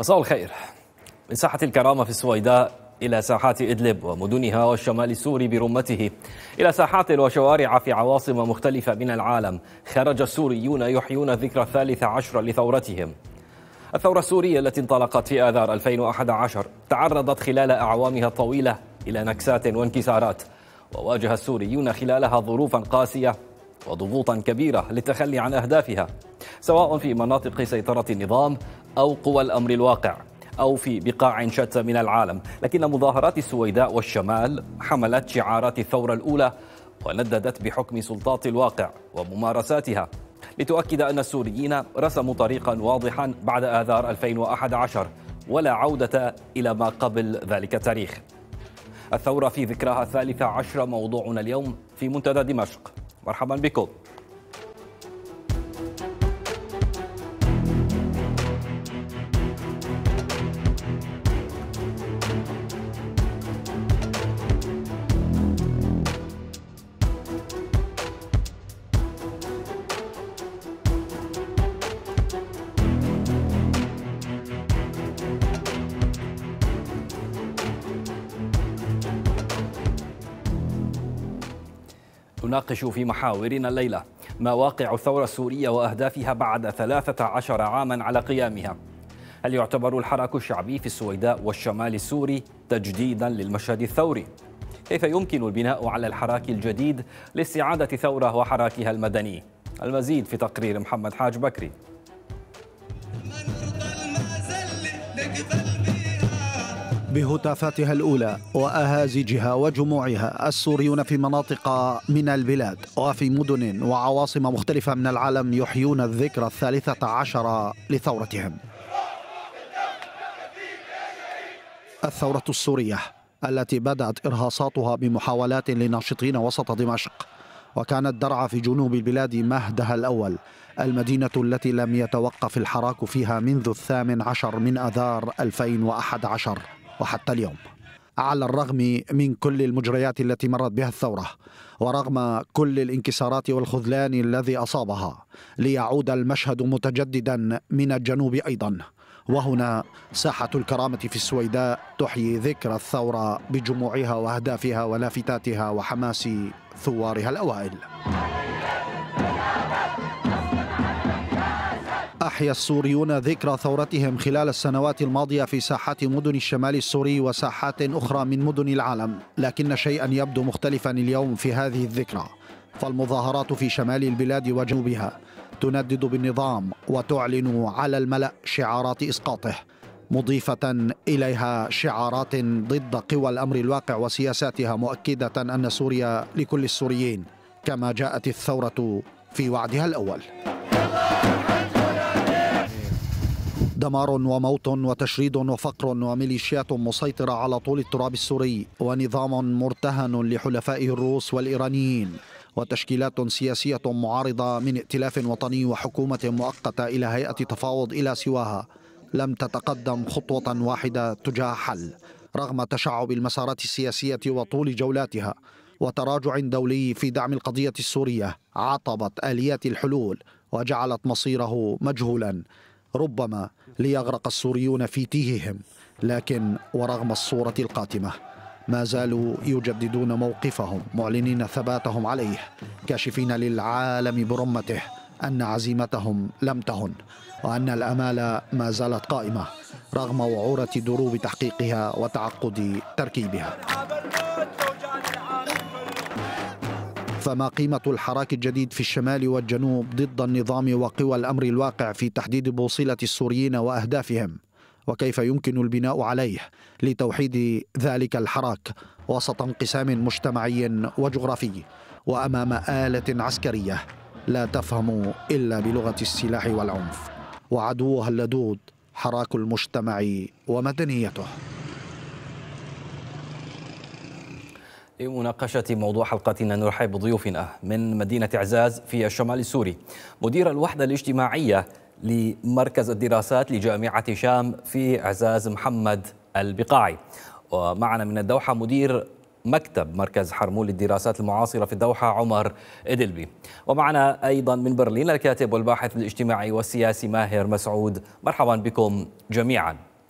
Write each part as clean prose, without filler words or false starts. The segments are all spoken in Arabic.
مساء الخير. من ساحة الكرامة في السويداء إلى ساحات إدلب ومدنها والشمال السوري برمته، إلى ساحات وشوارع في عواصم مختلفة من العالم، خرج السوريون يحيون الذكرى 13 لثورتهم. الثورة السورية التي انطلقت في آذار 2011 تعرضت خلال أعوامها الطويلة إلى نكسات وانكسارات، وواجه السوريون خلالها ظروفا قاسية وضغوطا كبيرة للتخلي عن أهدافها، سواء في مناطق سيطرة النظام أو قوى الأمر الواقع أو في بقاع شتى من العالم. لكن مظاهرات السويداء والشمال حملت شعارات الثورة الأولى ونددت بحكم سلطات الواقع وممارساتها، لتؤكد أن السوريين رسموا طريقا واضحا بعد آذار 2011 ولا عودة إلى ما قبل ذلك التاريخ. الثورة في ذكراها 13 موضوعنا اليوم في منتدى دمشق. مرحبا بكم. نناقش في محاورنا الليلة ما واقع الثورة السورية وأهدافها بعد 13 عاما على قيامها. هل يعتبر الحراك الشعبي في السويداء والشمال السوري تجديدا للمشهد الثوري؟ كيف يمكن البناء على الحراك الجديد لاستعادة ثورة وحراكها المدني؟ المزيد في تقرير محمد حاج بكري. بهتافاتها الأولى وأهازيجها وجموعها، السوريون في مناطق من البلاد وفي مدن وعواصم مختلفة من العالم يحيون الذكرى 13 لثورتهم. الثورة السورية التي بدأت إرهاصاتها بمحاولات لناشطين وسط دمشق، وكانت درعا في جنوب البلاد مهدها الأول، المدينة التي لم يتوقف الحراك فيها منذ 18 من آذار 2011 وحتى اليوم. على الرغم من كل المجريات التي مرت بها الثورة، ورغم كل الانكسارات والخذلان الذي أصابها، ليعود المشهد متجددا من الجنوب أيضا. وهنا ساحة الكرامة في السويداء تحيي ذكرى الثورة بجموعها وأهدافها ولافتاتها وحماس ثوارها الأوائل. أحيا السوريون ذكرى ثورتهم خلال السنوات الماضية في ساحات مدن الشمال السوري وساحات أخرى من مدن العالم، لكن شيئا يبدو مختلفا اليوم في هذه الذكرى، فالمظاهرات في شمال البلاد وجنوبها تندد بالنظام وتعلن على الملأ شعارات إسقاطه، مضيفة إليها شعارات ضد قوى الأمر الواقع وسياساتها، مؤكدة أن سوريا لكل السوريين كما جاءت الثورة في وعدها الأول. دمار وموت وتشريد وفقر وميليشيات مسيطرة على طول التراب السوري، ونظام مرتهن لحلفائه الروس والإيرانيين، وتشكيلات سياسية معارضة من ائتلاف وطني وحكومة مؤقتة إلى هيئة تفاوض إلى سواها، لم تتقدم خطوة واحدة تجاه حل، رغم تشعب المسارات السياسية وطول جولاتها وتراجع دولي في دعم القضية السورية. عطبت آليات الحلول وجعلت مصيره مجهولا، ربما ليغرق السوريون في تيههم. لكن ورغم الصورة القاتمة ما زالوا يجددون موقفهم، معلنين ثباتهم عليه، كاشفين للعالم برمته أن عزيمتهم لم تهن، وأن الآمال ما زالت قائمة رغم وعورة دروب تحقيقها وتعقد تركيبها. فما قيمة الحراك الجديد في الشمال والجنوب ضد النظام وقوى الأمر الواقع في تحديد بوصلة السوريين وأهدافهم؟ وكيف يمكن البناء عليه لتوحيد ذلك الحراك وسط انقسام مجتمعي وجغرافي وأمام آلة عسكرية لا تفهم إلا بلغة السلاح والعنف، وعدوها اللدود حراك المجتمع ومدنيته؟ لمناقشة موضوع حلقتنا نرحب بضيوفنا من مدينة عزاز في الشمال السوري، مدير الوحدة الاجتماعية لمركز الدراسات لجامعة شام في عزاز محمد البقاعي، ومعنا من الدوحة مدير مكتب مركز حرمول للدراسات المعاصرة في الدوحة عمر إدلبي، ومعنا أيضا من برلين الكاتب والباحث الاجتماعي والسياسي ماهر مسعود. مرحبا بكم جميعا.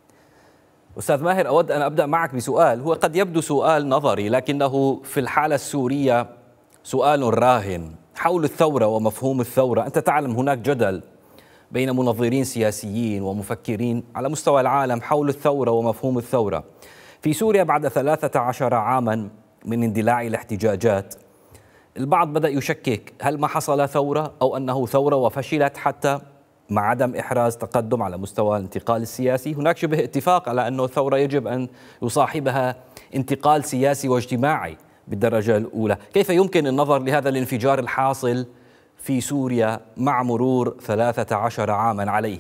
أستاذ ماهر، أود أن أبدأ معك بسؤال هو قد يبدو سؤال نظري، لكنه في الحالة السورية سؤال راهن حول الثورة ومفهوم الثورة. أنت تعلم هناك جدل بين منظرين سياسيين ومفكرين على مستوى العالم حول الثورة ومفهوم الثورة. في سوريا بعد 13 عاما من اندلاع الاحتجاجات، البعض بدأ يشكك هل ما حصل ثورة أو أنه ثورة وفشلت، حتى مع عدم إحراز تقدم على مستوى الانتقال السياسي. هناك شبه اتفاق على أنه الثورة يجب أن يصاحبها انتقال سياسي واجتماعي بالدرجة الأولى. كيف يمكن النظر لهذا الانفجار الحاصل في سوريا مع مرور 13 عاما عليه؟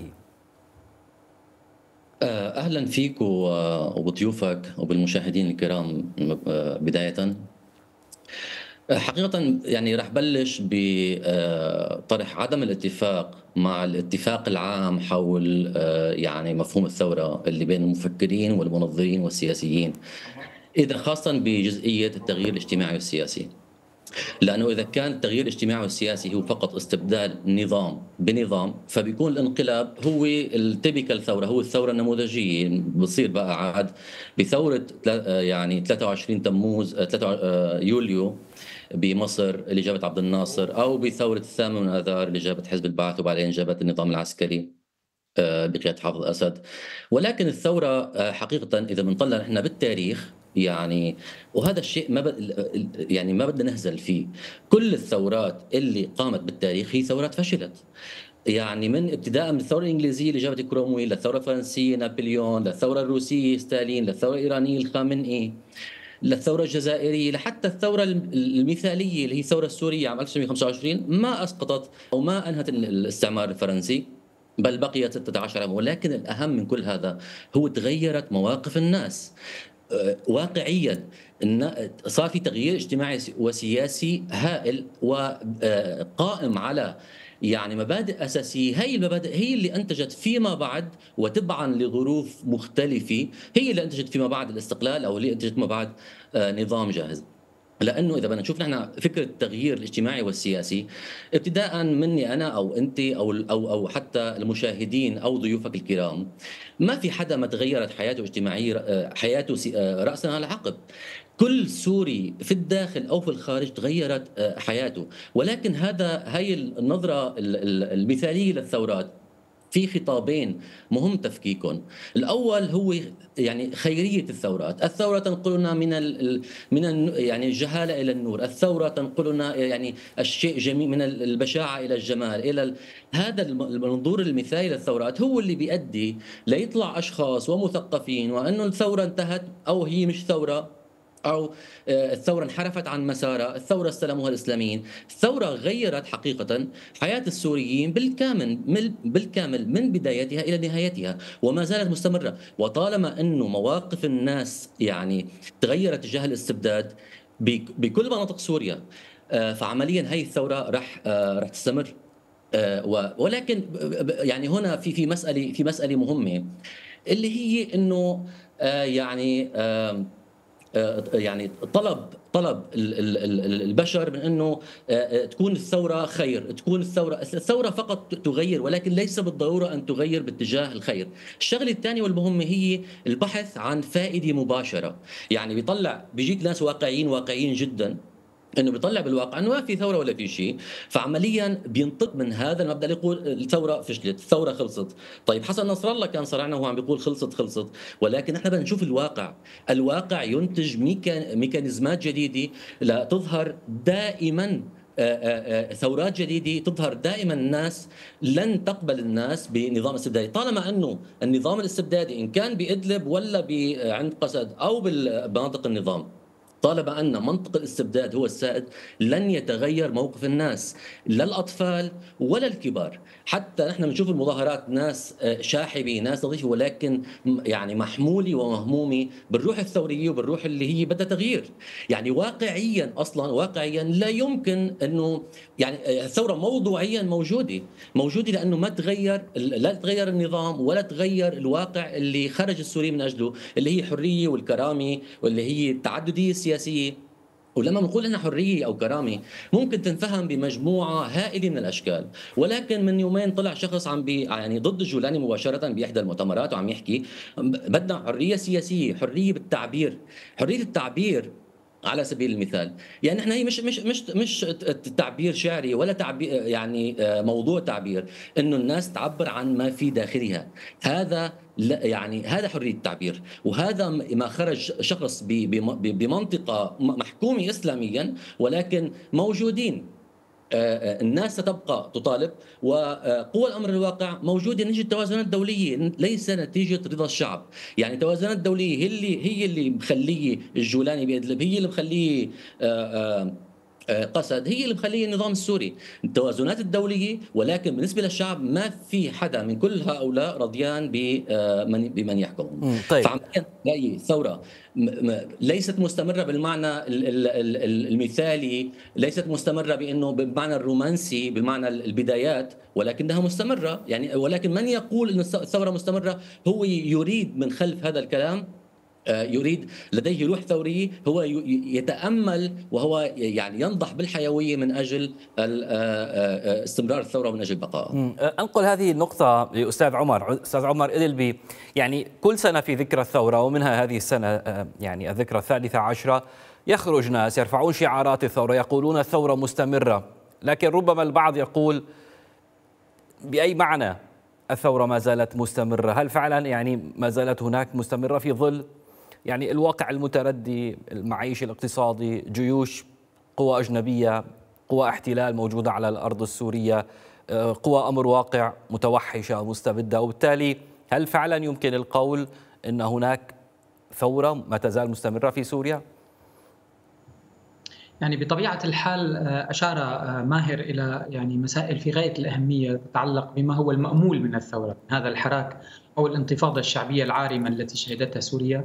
أهلا فيك وبضيوفك وبالمشاهدين الكرام. بداية حقيقة يعني رح بلش بطرح عدم الاتفاق مع الاتفاق العام حول يعني مفهوم الثورة اللي بين المفكرين والمنظرين والسياسيين، إذا خاصة بجزئية التغيير الاجتماعي والسياسي. لأنه إذا كان التغيير الاجتماعي والسياسي هو فقط استبدال نظام بنظام، فبيكون الانقلاب هو التيبيكال ثورة، هو الثورة النموذجية. بتصير بقى عاد بثورة يعني 23 تموز 3 يوليو بمصر اللي جابت عبد الناصر، أو بثورة 8 من آذار اللي جابت حزب البعث وبعدين جابت النظام العسكري بقيادة حافظ أسد. ولكن الثورة حقيقة إذا بنطلع نحن بالتاريخ يعني، وهذا الشيء ما بدنا نهزل فيه، كل الثورات اللي قامت بالتاريخ هي ثورات فشلت. يعني من ابتداء من الثوره الانجليزيه اللي جابت كرومويل، للثوره الفرنسيه نابليون، للثوره الروسيه ستالين، للثوره الايرانيه الخامنئي، للثوره الجزائريه، لحتى الثوره المثاليه اللي هي الثوره السوريه عام 1925 ما اسقطت او ما انهت الاستعمار الفرنسي، بل بقيت 16 عام. ولكن الاهم من كل هذا هو تغيرت مواقف الناس واقعيا. صار في تغيير اجتماعي وسياسي هائل وقائم على يعني مبادئ أساسية. هي المبادئ هي اللي أنتجت فيما بعد، وتبعا لظروف مختلفة، هي اللي أنتجت فيما بعد الاستقلال، أو اللي أنتجت فيما بعد نظام جاهز. لانه اذا بدنا نشوف نحن فكره التغيير الاجتماعي والسياسي، ابتداء مني انا او انت او حتى المشاهدين او ضيوفك الكرام، ما في حدا ما تغيرت حياته الاجتماعيه حياته راسا على عقب. كل سوري في الداخل او في الخارج تغيرت حياته. ولكن هي النظره المثاليه للثورات في خطابين مهم تفكيكهم. الاول هو يعني خيريه الثورات. الثوره تنقلنا من يعني الجهاله الى النور، الثوره تنقلنا يعني الشيء جميل من البشاعه الى الجمال، الى هذا المنظور المثالي للثورات هو اللي بيؤدي ليطلع اشخاص ومثقفين وانه الثوره انتهت او هي مش ثوره، أو الثورة انحرفت عن مسارها، الثورة استلموها الإسلاميين. الثورة غيرت حقيقة حياة السوريين بالكامل من بدايتها إلى نهايتها، وما زالت مستمرة. وطالما أنه مواقف الناس يعني تغيرت تجاه الاستبداد بكل مناطق سوريا، فعمليا هي الثورة رح تستمر. ولكن يعني هنا في مسألة مهمة، اللي هي أنه يعني طلب البشر من انه تكون الثوره خير، تكون الثوره فقط تغير، ولكن ليس بالضروره ان تغير باتجاه الخير. الشغله الثانيه والمهمه هي البحث عن فائده مباشره. يعني بيجيك ناس واقعيين جدا، انه بيطلع بالواقع انه ما في ثوره ولا في شيء، فعمليا بينطق من هذا المبدا اللي يقول الثوره فشلت، الثوره خلصت. طيب حسن نصر الله كان صرعنا وهو عم بيقول خلصت، ولكن احنا بدنا نشوف الواقع ينتج ميكانيزمات جديده لتظهر دائما، ثورات جديدة تظهر دائما. الناس لن تقبل الناس بنظام استبدادي، طالما أنه النظام الاستبدادي إن كان بإدلب ولا عند قسد أو بمناطق النظام، طالما أن منطق الاستبداد هو السائد، لن يتغير موقف الناس، لا الأطفال ولا الكبار. حتى نحن بنشوف المظاهرات ناس شاحبة، ناس نظيفة، ولكن يعني محمولة ومهمومة بالروح الثورية وبالروح اللي هي بدها تغيير. يعني واقعيا لا يمكن أنه يعني الثورة موضوعيا موجودة لأنه لا تغير النظام ولا تغير الواقع اللي خرج السوري من أجله، اللي هي حرية والكرامة واللي هي التعددية السياسية. ولما بنقول انها حريه او كرامه ممكن تنفهم بمجموعه هائله من الاشكال، ولكن من يومين طلع شخص عم يعني ضد الجولاني مباشره باحدى المؤتمرات وعم يحكي بدنا حريه سياسيه، حريه بالتعبير، حريه التعبير على سبيل المثال. يعني احنا هي مش تعبير شعري ولا تعبير يعني موضوع تعبير، انه الناس تعبر عن ما في داخلها. هذا يعني هذا حريه التعبير، وهذا ما خرج شخص بمنطقه محكومه اسلاميا، ولكن موجودين. الناس ستبقى تطالب، وقوى الامر الواقع موجوده نتيجه التوازنات الدوليه، ليس نتيجه رضا الشعب. يعني التوازنات الدوليه هي اللي مخليه الجولاني بيدلب، هي اللي مخليه قسد، هي اللي مخليه النظام السوري. التوازنات الدوليه، ولكن بالنسبه للشعب ما في حدا من كل هؤلاء رضيان بمن يحكمهم. طيب. فعمليا رايي الثوره ليست مستمره بالمعنى المثالي، ليست مستمره بالمعنى الرومانسي، بمعنى البدايات، ولكنها مستمره. يعني ولكن من يقول ان الثوره مستمره هو يريد من خلف هذا الكلام، يريد، لديه روح ثورية، هو يتأمل وهو يعني ينضح بالحيوية من أجل استمرار الثورة ومن أجل بقائها. أنقل هذه النقطة لأستاذ عمر. أستاذ عمر إدلبي، يعني كل سنة في ذكرى الثورة، ومنها هذه السنة يعني الذكرى 13، يخرج ناس يرفعون شعارات الثورة، يقولون الثورة مستمرة، لكن ربما البعض يقول بأي معنى الثورة ما زالت مستمرة؟ هل فعلا يعني ما زالت هناك مستمرة في ظل يعني الواقع المتردي المعيشي الاقتصادي، جيوش قوى أجنبية، قوى احتلال موجودة على الأرض السورية، قوى أمر واقع متوحشة مستبدة، وبالتالي هل فعلا يمكن القول أن هناك ثورة ما تزال مستمرة في سوريا؟ يعني بطبيعة الحال أشار ماهر إلى يعني مسائل في غاية الأهمية تتعلق بما هو المأمول من الثورة، هذا الحراك أو الانتفاضة الشعبية العارمة التي شهدتها سوريا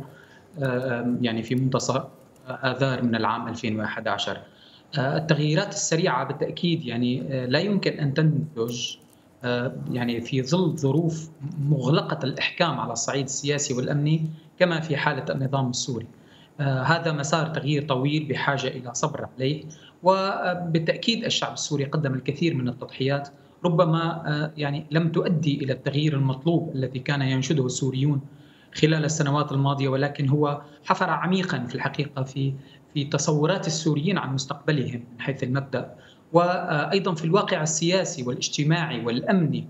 يعني في منتصف آذار من العام 2011. التغييرات السريعة بالتأكيد يعني لا يمكن أن تنتج يعني في ظل ظروف مغلقة الإحكام على الصعيد السياسي والأمني كما في حالة النظام السوري. هذا مسار تغيير طويل بحاجة إلى صبر عليه، وبالتأكيد الشعب السوري قدم الكثير من التضحيات، ربما يعني لم تؤدي إلى التغيير المطلوب الذي كان ينشده السوريون خلال السنوات الماضية، ولكن هو حفر عميقا في الحقيقة في تصورات السوريين عن مستقبلهم من حيث المبدأ، وأيضا في الواقع السياسي والاجتماعي والأمني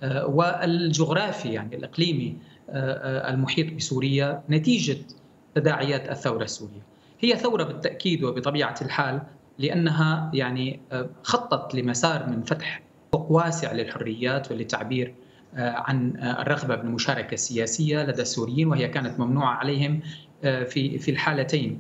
والجغرافي يعني الإقليمي المحيط بسوريا نتيجة تداعيات الثورة السورية. هي ثورة بالتأكيد وبطبيعة الحال لأنها يعني خطت لمسار من فتح افق واسع للحريات وللتعبير عن الرغبة بالمشاركة السياسية لدى السوريين، وهي كانت ممنوعة عليهم في الحالتين،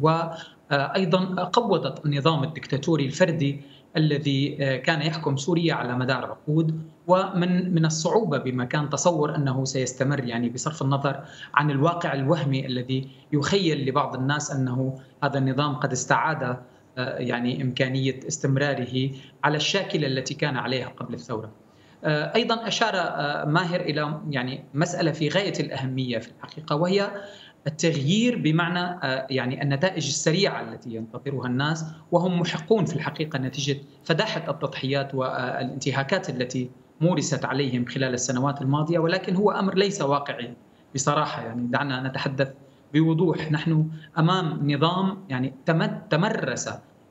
وأيضا قوضت النظام الدكتاتوري الفردي الذي كان يحكم سوريا على مدار عقود، ومن الصعوبة بما كان تصور أنه سيستمر، يعني بصرف النظر عن الواقع الوهمي الذي يخيل لبعض الناس أنه هذا النظام قد استعاد يعني إمكانية استمراره على الشاكلة التي كان عليها قبل الثورة. أيضا أشار ماهر إلى يعني مسألة في غاية الأهمية في الحقيقة، وهي التغيير بمعنى يعني النتائج السريعة التي ينتظرها الناس، وهم محقون في الحقيقة نتيجة فداحة التضحيات والانتهاكات التي مورست عليهم خلال السنوات الماضية، ولكن هو أمر ليس واقعي بصراحة. يعني دعنا نتحدث بوضوح، نحن أمام نظام يعني تمرس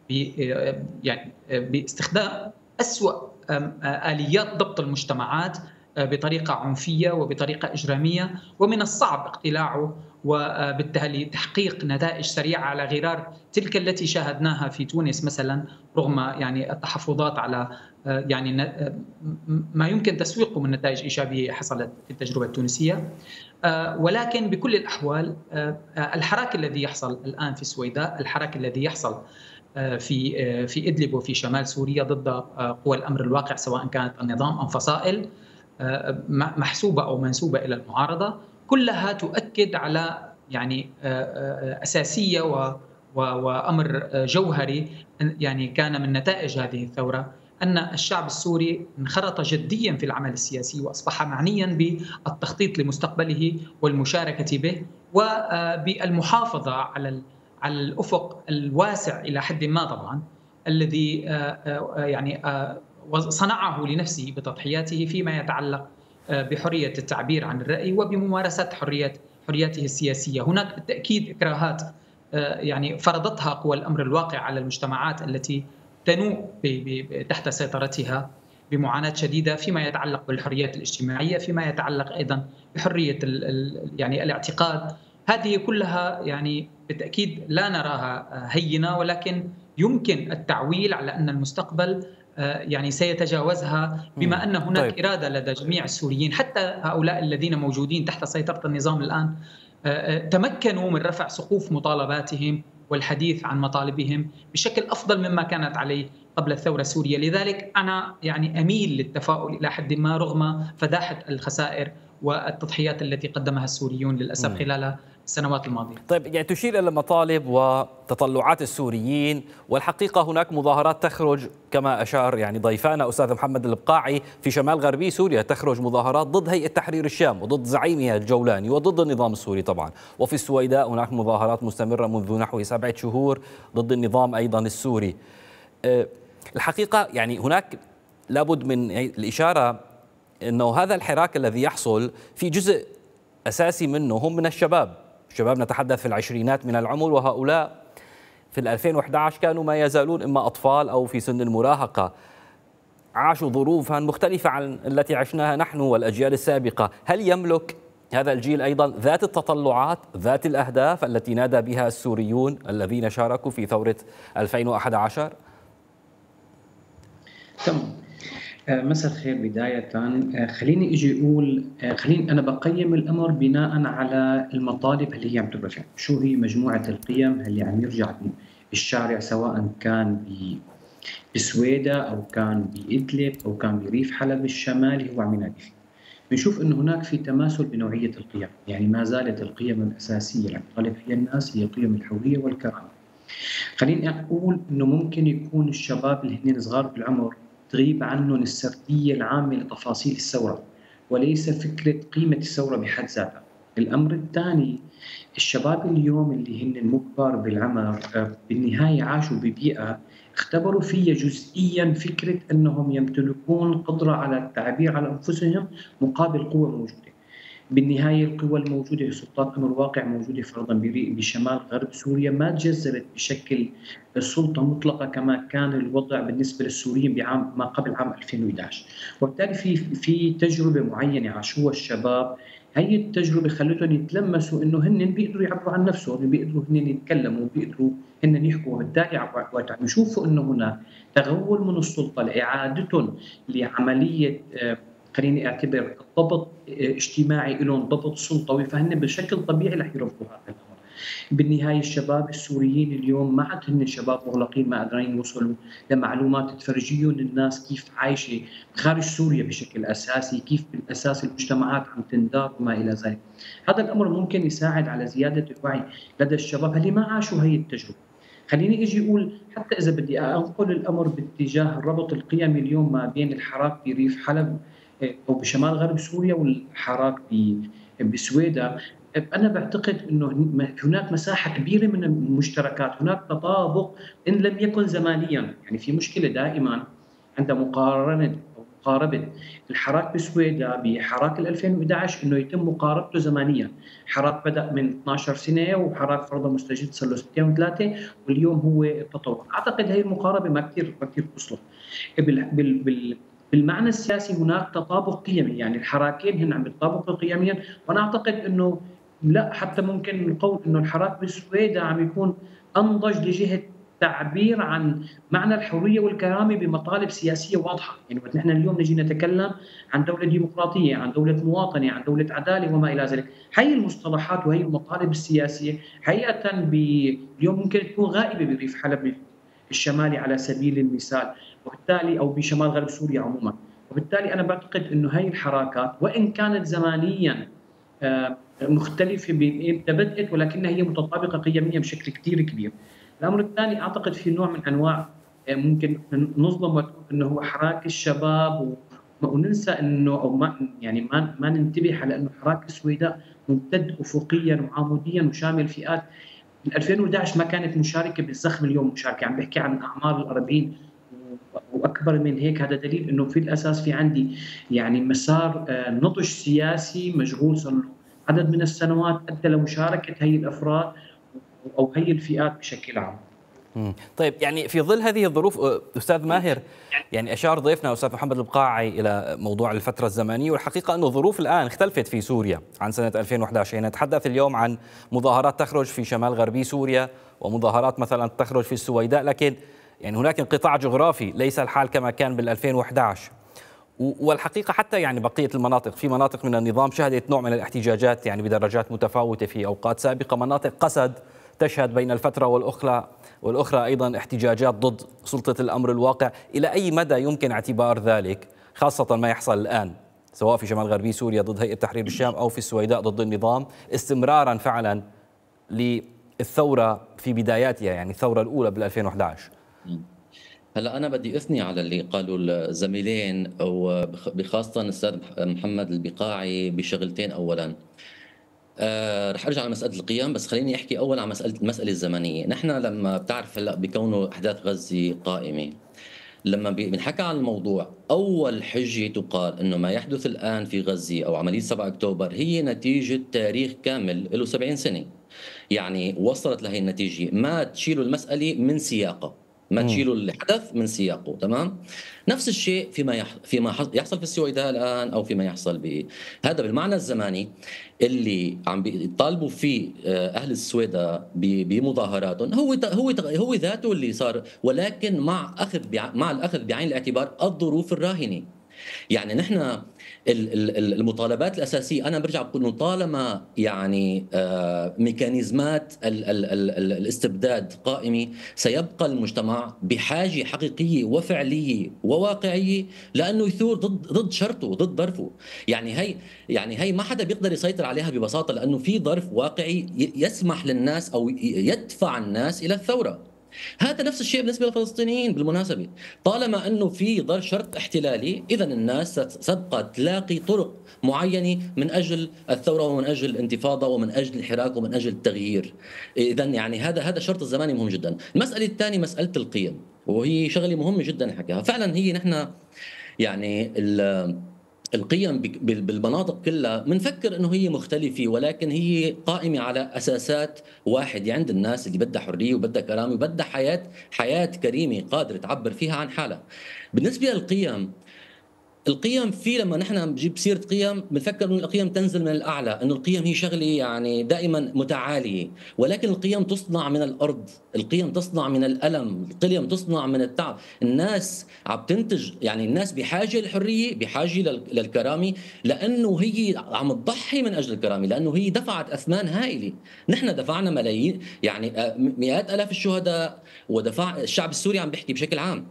يعني باستخدام أسوأ آليات ضبط المجتمعات بطريقة عنفية وبطريقة إجرامية، ومن الصعب اقتلاعه وبالتالي تحقيق نتائج سريعة على غرار تلك التي شاهدناها في تونس مثلا، رغم يعني التحفظات على يعني ما يمكن تسويقه من نتائج إيجابية حصلت في التجربة التونسية. ولكن بكل الأحوال الحراك الذي يحصل الآن في السويداء، الحراك الذي يحصل في إدلب وفي شمال سوريا ضد قوى الأمر الواقع، سواء كانت النظام أو فصائل محسوبة أو منسوبة إلى المعارضة، كلها تؤكد على يعني أساسية وأمر جوهري يعني كان من نتائج هذه الثورة، أن الشعب السوري انخرط جديا في العمل السياسي وأصبح معنيا بالتخطيط لمستقبله والمشاركة به، وبالمحافظة على الأفق الواسع إلى حد ما طبعا، الذي يعني صنعه لنفسه بتضحياته فيما يتعلق بحرية التعبير عن الرأي وبممارسة حرياته السياسية. هناك بالتأكيد إكراهات يعني فرضتها قوى الأمر الواقع على المجتمعات التي تنوء تحت سيطرتها بمعاناة شديدة فيما يتعلق بالحريات الاجتماعية، فيما يتعلق أيضا بحرية يعني الاعتقاد. هذه كلها يعني بالتأكيد لا نراها هينة، ولكن يمكن التعويل على أن المستقبل يعني سيتجاوزها، بما أن هناك إرادة لدى جميع السوريين، حتى هؤلاء الذين موجودين تحت سيطرة النظام الآن تمكنوا من رفع سقوف مطالباتهم والحديث عن مطالبهم بشكل أفضل مما كانت عليه قبل الثورة السورية. لذلك أنا يعني أميل للتفاؤل إلى حد ما رغم فداحة الخسائر والتضحيات التي قدمها السوريون للأسف خلال السنوات الماضية. طيب، يعني تشير إلى مطالب وتطلعات السوريين، والحقيقة هناك مظاهرات تخرج كما أشار يعني ضيفانا أستاذ محمد البقاعي في شمال غربي سوريا، تخرج مظاهرات ضد هيئة تحرير الشام وضد زعيمها الجولاني وضد النظام السوري طبعا. وفي السويداء هناك مظاهرات مستمرة منذ نحو 7 شهور ضد النظام أيضا السوري. الحقيقة يعني هناك لابد من الإشارة أنه هذا الحراك الذي يحصل في جزء أساسي منه هم من الشباب نتحدث في العشرينات من العمر، وهؤلاء في 2011 كانوا ما يزالون إما أطفال أو في سن المراهقة، عاشوا ظروفا مختلفة عن التي عشناها نحن والأجيال السابقة. هل يملك هذا الجيل أيضا ذات التطلعات ذات الأهداف التي نادى بها السوريون الذين شاركوا في ثورة 2011؟ تمام. مساء الخير. بداية خليني أجي أقول خليني أنا بقيم الأمر بناء على المطالب اللي هي عم ترفع. شو هي مجموعة القيم اللي عم يرجع الشارع، سواء كان بسويدا أو كان بإدلب أو كان بريف حلب الشمالي، هو عم ينادي فيه. بنشوف إنه هناك في تماثل بنوعية القيم، يعني ما زالت القيم الأساسية اللي عم يطالب فيها الناس هي قيم الحرية والكرامة. خليني أقول إنه ممكن يكون الشباب اللي هن صغار بالعمر تغيب عنهم السردية العامة لتفاصيل الثورة وليس فكرة قيمة الثورة بحد ذاتها. الأمر الثاني، الشباب اليوم اللي هن مكبر بالعمر بالنهاية عاشوا ببيئة اختبروا فيها جزئيا فكرة أنهم يمتلكون قدرة على التعبير عن أنفسهم مقابل قوة موجودة. بالنهاية القوى الموجودة في سلطات أمر واقع موجودة فرضا بشمال غرب سوريا ما تجذبت بشكل سلطة مطلقة كما كان الوضع بالنسبة للسوريين بعام ما قبل عام 2011. وبالتالي في تجربة معينة عاشوها الشباب، هي التجربة خلتهم يتلمسوا إنه هن بيقدروا يعبروا عن نفسهم، بيقدروا هن يتكلموا، بيقدروا هن يحكوا. وبالتالي وقت عم يشوفوا إنه هناك تغول من السلطة لإعادتهم لعملية خليني اعتبر ضبط اجتماعي لهم، ضبط سلطوي، فهن بشكل طبيعي رح يرفضوا هذا الامر. بالنهايه الشباب السوريين اليوم ما عاد هن شباب مغلقين ما قادرين يوصلوا لمعلومات تفرجيهم الناس كيف عايشه خارج سوريا بشكل اساسي، كيف بالاساس المجتمعات عم تندار وما الى ذلك. هذا الامر ممكن يساعد على زياده الوعي لدى الشباب اللي ما عاشوا هي التجربه. خليني اجي اقول حتى اذا بدي انقل الامر باتجاه الربط القيمي اليوم ما بين الحراك بريف حلب أو بشمال غرب سوريا والحراك بسويدا، أنا بعتقد أنه هناك مساحة كبيرة من المشتركات، هناك تطابق إن لم يكن زمانيا. يعني في مشكلة دائما عند مقاربة الحراك بسويدا بحراك 2011 أنه يتم مقاربته زمانيا. حراك بدأ من 12 سنة وحراك فرضا مستجد صار له 2 و3 واليوم هو التطور. أعتقد هذه المقاربة ما كثير تصلح. بالمعنى السياسي هناك تطابق قيمي، يعني الحراكين هن عم يتطابقوا قيميا، وانا اعتقد انه لا، حتى ممكن نقول انه الحراك بسويدا عم يكون انضج لجهه تعبير عن معنى الحريه والكرامه بمطالب سياسيه واضحه. يعني نحن اليوم نجي نتكلم عن دوله ديمقراطيه، عن دوله مواطنه، عن دوله عداله وما الى ذلك. هي المصطلحات وهي المطالب السياسيه حقيقه اليوم ممكن تكون غائبه بريف حلب الشمالي على سبيل المثال، وبالتالي او بشمال غرب سوريا عموما. وبالتالي انا بعتقد انه هاي الحركات وان كانت زمانيا مختلفه بامتى بدات، ولكنها هي متطابقه قيميا بشكل كثير كبير. الامر الثاني، اعتقد في نوع من انواع ممكن نظلم ونقول انه هو حراك الشباب وننسى انه او ما ننتبه على انه حراك السويداء ممتد افقيا وعموديا وشامل فئات من 2011 ما كانت مشاركه بالزخم، اليوم مشاركه. عم بحكي عن اعمار ال40 واكبر من هيك. هذا دليل انه في الاساس في عندي يعني مسار نضج سياسي مشغول صار له عدد من السنوات، ادى لمشاركه هي الافراد او هي الفئات بشكل عام. طيب، يعني في ظل هذه الظروف أستاذ ماهر، يعني أشار ضيفنا أستاذ محمد البقاعي إلى موضوع الفترة الزمنية، والحقيقة أن الظروف الآن اختلفت في سوريا عن سنة 2011. يعني نتحدث اليوم عن مظاهرات تخرج في شمال غربي سوريا، ومظاهرات مثلا تخرج في السويداء، لكن يعني هناك انقطاع جغرافي، ليس الحال كما كان بال 2011. والحقيقة حتى يعني بقية المناطق، في مناطق من النظام شهدت نوع من الاحتجاجات يعني بدرجات متفاوتة في أوقات سابقة. مناطق قسد تشهد بين الفترة والأخرى أيضا احتجاجات ضد سلطة الأمر الواقع. إلى أي مدى يمكن اعتبار ذلك، خاصة ما يحصل الآن سواء في شمال غربي سوريا ضد هيئة تحرير الشام أو في السويداء ضد النظام، استمرارا فعلا للثورة في بداياتها، يعني الثورة الأولى بال 2011؟ هلا انا بدي اثني على اللي قالوا الزميلين، وبخاصه الاستاذ محمد البقاعي بشغلتين. اولا رح ارجع لمساله القيم، بس خليني احكي اول عن المساله الزمنيه. نحن لما بتعرف هلا بكونه احداث غزه قائمه، لما بنحكى عن الموضوع اول حجه تقال انه ما يحدث الان في غزه او عمليه 7 اكتوبر هي نتيجه تاريخ كامل له 70 سنه. يعني وصلت لهي النتيجه، ما تشيلوا المساله من سياقها، ما تشيلوا الحدث من سياقه. تمام. نفس الشيء فيما يحصل في السويداء الان، او فيما يحصل هذا بالمعنى الزماني اللي عم بيطالبوا فيه اهل السويداء بمظاهراتهم، هو ذاته اللي صار، ولكن مع الاخذ بعين الاعتبار الظروف الراهنه. يعني نحن المطالبات الاساسيه، انا برجع بقول انه طالما يعني ميكانيزمات الاستبداد قائمه، سيبقى المجتمع بحاجه حقيقيه وفعليه وواقعيه لانه يثور ضد شرطه، ضد ظرفه. يعني هي ما حدا بيقدر يسيطر عليها ببساطه، لانه في ظرف واقعي يسمح للناس او يدفع الناس الى الثوره. هذا نفس الشيء بالنسبه للفلسطينيين بالمناسبه. طالما انه في ظل شرط احتلالي، اذا الناس ستبقى تلاقي طرق معينه من اجل الثوره ومن اجل الانتفاضه ومن اجل الحراك ومن اجل التغيير. اذا يعني هذا الشرط الزماني مهم جدا. المساله الثانيه مساله القيم، وهي شغله مهمه جدا حكيها. فعلا هي نحن يعني القيم بالمناطق كلها بنفكر انه هي مختلفه، ولكن هي قائمه على اساسات واحده عند الناس اللي بدها حريه وبدها كرامه وبدها حياه كريمه قادره تعبر فيها عن حالها. بالنسبه للقيم، القيم لما نحن بنجيب سيره قيم بنفكر انه القيم تنزل من الاعلى، انه القيم هي شغله يعني دائما متعاليه، ولكن القيم تصنع من الارض، القيم تصنع من الالم، القيم تصنع من التعب. الناس عم تنتج، يعني الناس بحاجه للحريه، بحاجه للكرامه، لانه هي عم تضحي من اجل الكرامه، لانه هي دفعت اثمان هائله. نحن دفعنا ملايين، يعني مئات الاف الشهداء، ودفع الشعب السوري عم بيحكي بشكل عام،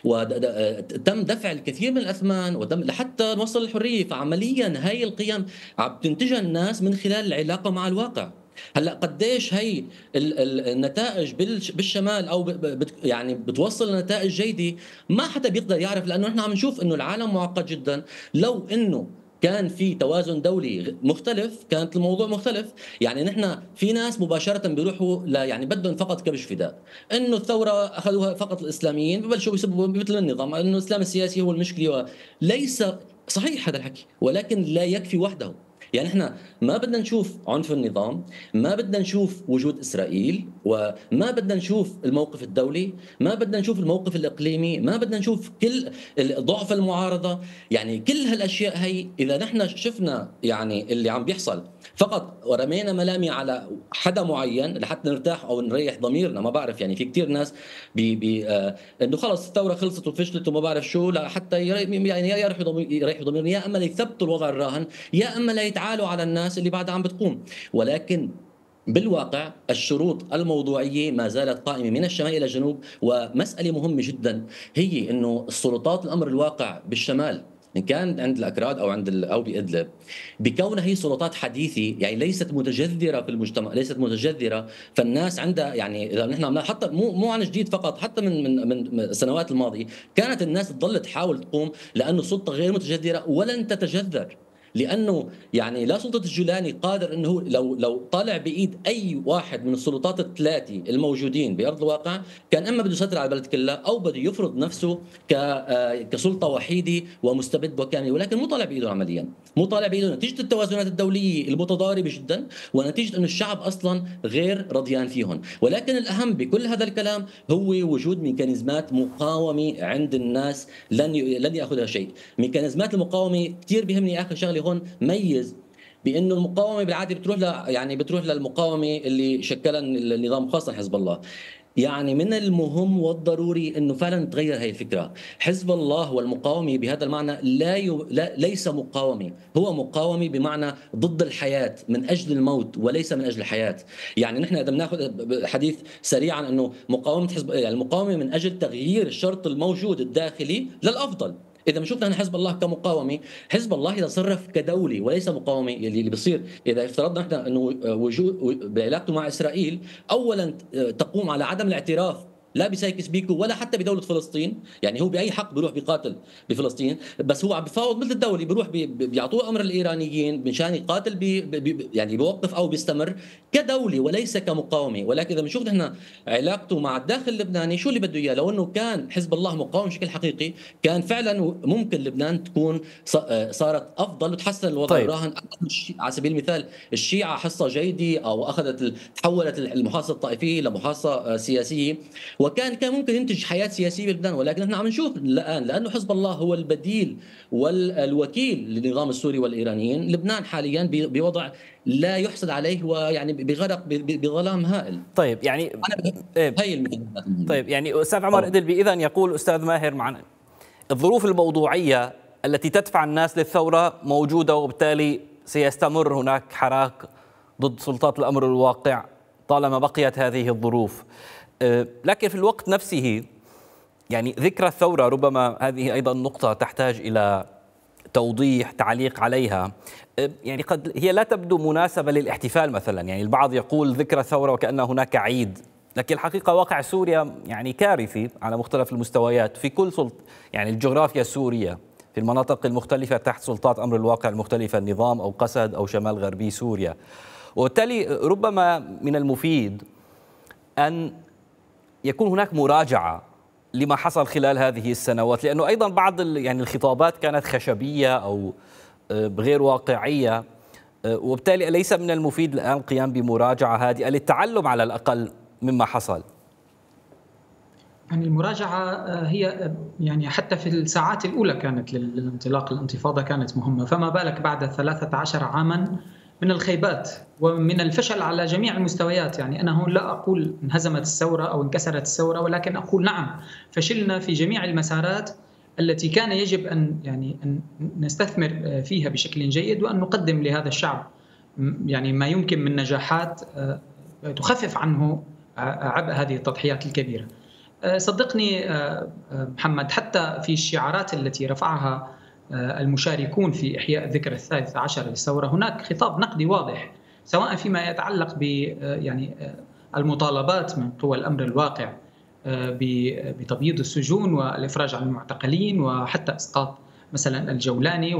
وتم دفع الكثير من الاثمان لحتى نوصل للحريه. فعمليا هاي القيم عم تنتجها الناس من خلال العلاقه مع الواقع. هلا قديش هي النتائج بالشمال او يعني بتوصل لنتائج جيده، ما حدا بيقدر يعرف، لانه نحن عم نشوف انه العالم معقد جدا. لو انه كان في توازن دولي مختلف كانت الموضوع مختلف. يعني نحن في ناس مباشره بيروحوا يعني بدهم فقط كبش فداء، انه الثوره اخذوها فقط الاسلاميين، ببلشوا يسبوا مثل النظام انه الاسلام السياسي هو المشكله. ليس صحيح هذا الحكي، ولكن لا يكفي وحده. يعني احنا ما بدنا نشوف عنف النظام، ما بدنا نشوف وجود اسرائيل، وما بدنا نشوف الموقف الدولي، ما بدنا نشوف الموقف الاقليمي، ما بدنا نشوف كل ضعف المعارضه. يعني كل هالاشياء هي اذا نحن شفنا يعني اللي عم بيحصل فقط ورمينا ملامي على حدا معين لحتى نرتاح او نريح ضميرنا، ما بعرف. يعني في كثير ناس انه خلص الثوره خلصت وفشلت وما بعرف شو، لحتى يعني يريحوا ضميرهم، يا اما ليثبتوا الوضع الراهن، يا اما ليتعالوا على الناس اللي بعدها عم بتقوم. ولكن بالواقع الشروط الموضوعية ما زالت قائمة من الشمال إلى الجنوب. ومسألة مهمة جدا هي أنه السلطات الأمر الواقع بالشمال، إن كان عند الأكراد أو أو بإدلب، بكونها هي سلطات حديثة، يعني ليست متجذرة في المجتمع، ليست متجذرة، فالناس عندها يعني إذا نحن حتى مو عن جديد فقط، حتى من السنوات الماضية كانت الناس تضل تحاول تقوم، لأنه السلطة غير متجذرة ولن تتجذر. لانه يعني لا سلطه الجولاني قادر انه لو طالع بايد اي واحد من السلطات الثلاثه الموجودين بارض الواقع، كان اما بده يسيطر على البلد كلها او بده يفرض نفسه كسلطه وحيده ومستبد وكامل، ولكن مو طالع بايده عمليا، مو طالع بايده نتيجه التوازنات الدوليه المتضاربه جدا، ونتيجه انه الشعب اصلا غير رضيان فيهم. ولكن الاهم بكل هذا الكلام هو وجود ميكانيزمات مقاومه عند الناس لن ياخذها شيء. ميكانيزمات المقاومه كثير بيهمني اخر شغله هون ميز بانه المقاومه بالعاده بتروح للمقاومه اللي شكلها النظام خاصه حزب الله. يعني من المهم والضروري انه فعلا تغير هي الفكره. حزب الله والمقاومه بهذا المعنى ليس مقاومه، هو مقاومه بمعنى ضد الحياه، من اجل الموت وليس من اجل الحياه. يعني نحن اذا بناخذ حديث سريعا انه مقاومه حزب، يعني المقاومه من اجل تغيير الشرط الموجود الداخلي للافضل. اذا شفنا ان حزب الله كمقاومه، حزب الله اذا صرف كدوله وليس مقاومه، اللي بيصير اذا افترضنا نحن انه وجود بعلاقته مع اسرائيل اولا تقوم على عدم الاعتراف لا بسايكس بيكو ولا حتى بدوله فلسطين، يعني هو باي حق بيروح بيقاتل بفلسطين، بس هو عم بفاوض مثل الدوله، بيروح بيعطوه امر الايرانيين مشان يقاتل يعني بيوقف او بيستمر كدوله وليس كمقاومه. ولكن اذا بنشوف نحن علاقته مع الداخل اللبناني شو اللي بده اياه، لو انه كان حزب الله مقاوم بشكل حقيقي كان فعلا ممكن لبنان تكون صارت افضل وتحسن الوضع. طيب. راهن على سبيل المثال الشيعة حصه جيده او تحولت المحاصصه الطائفيه لمحاصصه سياسيه، وكان ممكن ينتج حياه سياسيه بلبنان. ولكن احنا عم نشوف الان لانه حزب الله هو البديل والوكيل للنظام السوري والايرانيين، لبنان حاليا بوضع لا يحسد عليه، ويعني بغرق بظلام هائل. طيب يعني هي طيب يعني استاذ عمر إدلبي، اذا يقول استاذ ماهر معنا الظروف الموضوعيه التي تدفع الناس للثوره موجوده، وبالتالي سيستمر هناك حراك ضد سلطات الامر الواقع طالما بقيت هذه الظروف. لكن في الوقت نفسه يعني ذكرى الثورة ربما هذه أيضا نقطة تحتاج إلى توضيح، تعليق عليها. يعني قد هي لا تبدو مناسبة للاحتفال مثلا، يعني البعض يقول ذكرى الثورة وكأن هناك عيد، لكن الحقيقة واقع سوريا يعني كارثي على مختلف المستويات في كل يعني الجغرافيا السورية في المناطق المختلفة تحت سلطات أمر الواقع المختلفة، النظام أو قسد أو شمال غربي سوريا. وبالتالي ربما من المفيد أن يكون هناك مراجعة لما حصل خلال هذه السنوات، لأنه أيضا بعض يعني الخطابات كانت خشبية أو غير واقعية، وبالتالي ليس من المفيد الآن القيام بمراجعة هادئة للتعلم على الأقل مما حصل. يعني المراجعة هي يعني حتى في الساعات الأولى كانت للانطلاق الانتفاضة كانت مهمة، فما بالك بعد 13 عاما من الخيبات ومن الفشل على جميع المستويات. يعني أنا هون لا أقول انهزمت الثورة أو انكسرت الثورة، ولكن أقول نعم فشلنا في جميع المسارات التي كان يجب أن نستثمر فيها بشكل جيد، وأن نقدم لهذا الشعب يعني ما يمكن من نجاحات تخفف عنه عبء هذه التضحيات الكبيرة. صدقني محمد، حتى في الشعارات التي رفعها المشاركون في إحياء الذكرى 13 للثورة هناك خطاب نقدي واضح، سواء فيما يتعلق ب يعني المطالبات من قوى الأمر الواقع بتبييض السجون والإفراج عن المعتقلين وحتى إسقاط مثلا الجولاني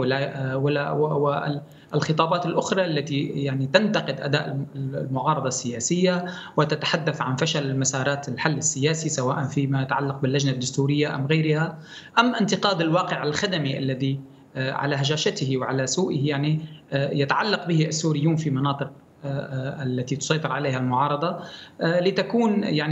والخطابات الأخرى التي يعني تنتقد أداء المعارضة السياسية وتتحدث عن فشل مسارات الحل السياسي سواء فيما يتعلق باللجنة الدستورية أم غيرها، أم انتقاد الواقع الخدمي الذي على هشاشته وعلى سوءه يعني يتعلق به السوريون في مناطق التي تسيطر عليها المعارضة، لتكون يعني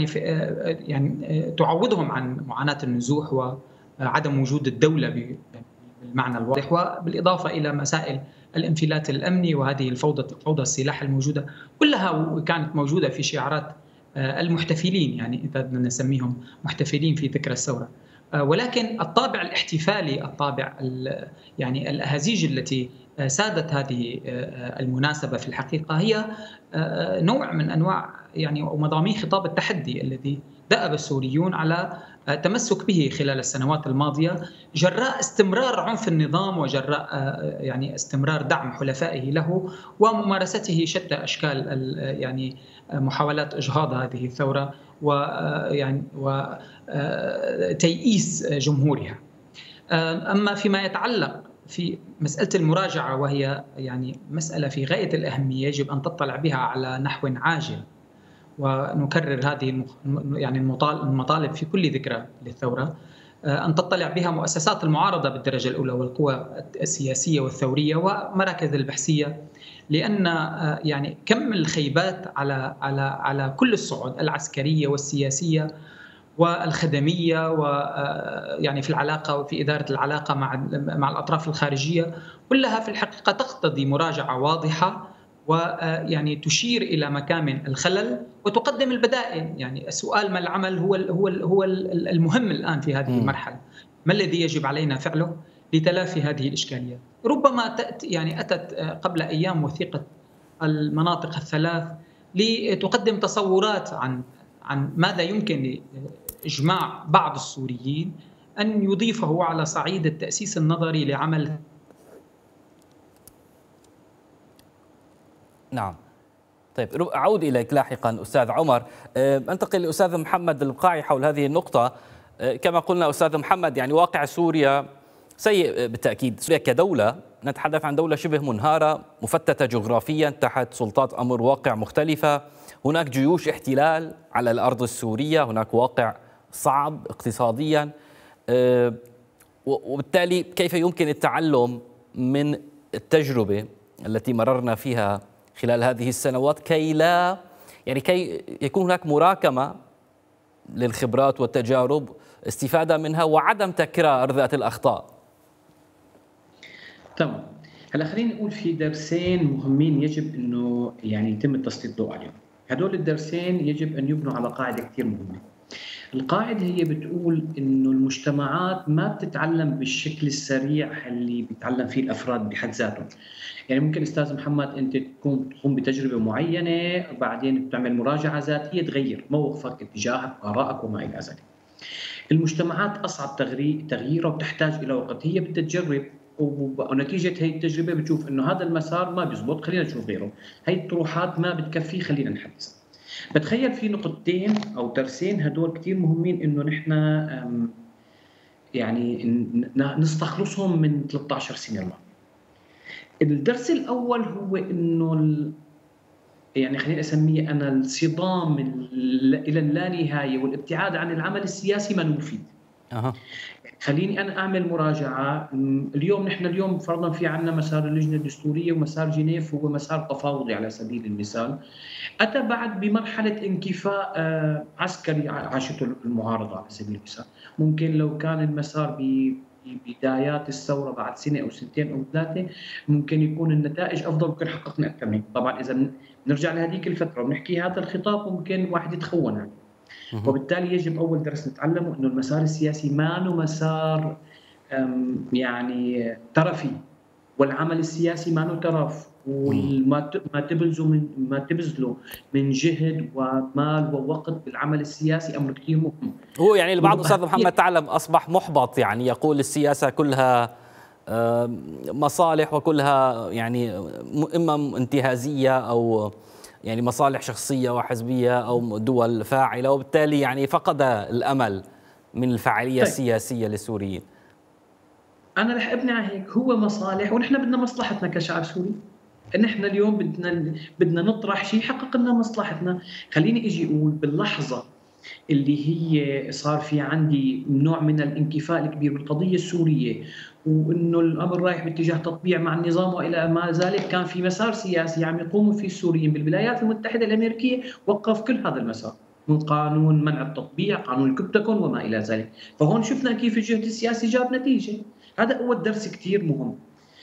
تعوضهم عن معاناة النزوح وعدم وجود الدولة بالمعنى الواضح، وبالإضافة إلى مسائل الانفلات الأمني وهذه فوضى السلاح الموجودة كلها كانت موجودة في شعارات المحتفلين، يعني إذا بدنا نسميهم محتفلين في ذكرى الثورة. ولكن الطابع الاحتفالي، الطابع يعني الأهازيج التي سادت هذه المناسبة في الحقيقة هي نوع من أنواع يعني ومضامين خطاب التحدي الذي دأب السوريون على تمسك به خلال السنوات الماضية جراء استمرار عنف النظام وجراء يعني استمرار دعم حلفائه له وممارسته شتى أشكال يعني محاولات إجهاض هذه الثورة ويعني وتيئيس جمهورها. أما فيما يتعلق في مسألة المراجعة، وهي يعني مسألة في غاية الأهمية يجب أن تطلع بها على نحو عاجل، ونكرر هذه يعني المطالب في كل ذكرى للثورة، أن تطلع بها مؤسسات المعارضة بالدرجة الأولى والقوى السياسية والثورية ومراكز البحثية، لأن يعني كم الخيبات على كل الصعود العسكرية والسياسية والخدمية، ويعني في العلاقة وفي إدارة العلاقة مع الأطراف الخارجية، كلها في الحقيقة تقتضي مراجعة واضحة، ويعني تشير إلى مكامن الخلل وتقدم البدائل. يعني السؤال ما العمل هو المهم الآن في هذه المرحلة، ما الذي يجب علينا فعله لتلافي هذه الإشكاليات. ربما يعني أتت قبل أيام وثيقة المناطق الثلاث لتقدم تصورات عن ماذا يمكن إجماع بعض السوريين أن يضيفه على صعيد التأسيس النظري لعمل. نعم. طيب أعود إليك لاحقا أستاذ عمر. أنتقل لأستاذ محمد البقاعي حول هذه النقطة. كما قلنا أستاذ محمد، يعني واقع سوريا سيء بالتأكيد. سوريا كدولة نتحدث عن دولة شبه منهارة مفتتة جغرافيا تحت سلطات أمر واقع مختلفة، هناك جيوش احتلال على الأرض السورية، هناك واقع صعب اقتصاديا، وبالتالي كيف يمكن التعلم من التجربة التي مررنا فيها خلال هذه السنوات كي يكون هناك مراكمة للخبرات والتجارب، استفادة منها وعدم تكرار ذات الأخطاء. تمام. هلا خليني اقول في درسين مهمين يجب انه يعني يتم تسليط الضوء عليهم. هدول الدرسين يجب ان يبنوا على قاعده كثير مهمه. القاعده هي بتقول انه المجتمعات ما بتتعلم بالشكل السريع اللي بيتعلم فيه الافراد بحد ذاتهم. يعني ممكن استاذ محمد انت تقوم بتجربه معينه، بعدين بتعمل مراجعه ذاتيه تغير موقفك، اتجاهك، ارائك وما الى ذلك. المجتمعات اصعب تغييرها وتحتاج الى وقت. هي بدها تجرب، ونتيجه هي التجربه بتشوف انه هذا المسار ما بيزبط، خلينا نشوف غيره، هي الطروحات ما بتكفي، خلينا نحدث. بتخيل في نقطتين او درسين هدول كثير مهمين انه نحن يعني نستخلصهم من 13 سنه الماضيه. الدرس الاول هو انه يعني خليني اسميه انا الصدام الى اللانهايه والابتعاد عن العمل السياسي ما مفيد. خليني انا اعمل مراجعه. اليوم فرضا في عندنا مسار اللجنه الدستوريه ومسار جنيف هو مسار تفاوضي على سبيل المثال، اتى بعد بمرحله انكفاء عسكري عاشته المعارضه على سبيل المثال. ممكن لو كان المسار بدايات الثوره بعد سنه او سنتين او ثلاثه ممكن يكون النتائج افضل، ممكن حققنا اكثر من. طبعا اذا نرجع لهذيك الفتره ونحكي هذا الخطاب ممكن واحد يتخون عنه. وبالتالي يجب اول درس نتعلمه انه المسار السياسي ما له مسار يعني ترفي، والعمل السياسي ما له ترف، وما تبذله من جهد ومال ووقت بالعمل السياسي امر كثير مهم. هو يعني البعض استاذ محمد تعلم اصبح محبط، يعني يقول السياسه كلها مصالح وكلها يعني اما انتهازيه او يعني مصالح شخصيه وحزبيه او دول فاعله، وبالتالي يعني فقد الامل من الفاعليه السياسيه للسوريين. انا رح ابني على هيك، هو مصالح ونحن بدنا مصلحتنا كشعب سوري. نحن اليوم بدنا نطرح شيء يحقق لنا مصلحتنا. خليني اجي اقول باللحظه اللي هي صار في عندي نوع من الانكفاء الكبير بالقضيه السوريه، وانه الامر رايح باتجاه تطبيع مع النظام والى ما ذلك، كان في مسار سياسي عم يقوموا فيه السوريين بالولايات المتحده الامريكيه وقف كل هذا المسار، من قانون منع التطبيع، قانون الكبتكون وما الى ذلك. فهون شفنا كيف الجهد السياسي جاب نتيجه. هذا اول درس كثير مهم.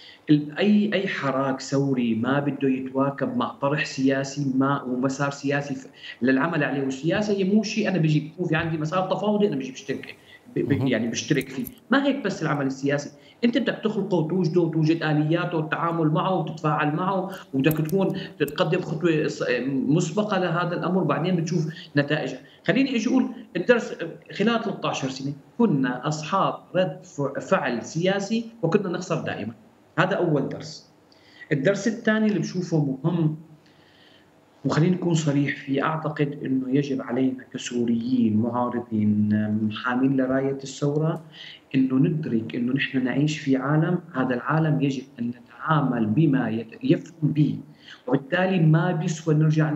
اي حراك ثوري ما بده يتواكب مع طرح سياسي ما ومسار سياسي للعمل عليه. والسياسه هي مو شيء انا بيجي بكون في عندي مسار تفاوضي انا بيجي بشترك يعني بشترك فيه، ما هيك بس العمل السياسي. انت بدك تخلقه وتوجده وتوجد الياته والتعامل معه وتتفاعل معه، وبدك تكون تقدم خطوه مسبقه لهذا الامر، بعدين بتشوف نتائج. خليني اجي اقول الدرس خلال 13 سنه كنا اصحاب رد فعل سياسي وكنا نخسر دائما. هذا أول درس. الدرس الثاني اللي بشوفه مهم وخليني أكون صريح فيه، أعتقد أنه يجب علينا كسوريين معارضين حاملين لراية الثورة أنه ندرك أنه نحن نعيش في عالم، هذا العالم يجب أن نتعامل بما يفهم به، وبالتالي ما بيسوى نرجع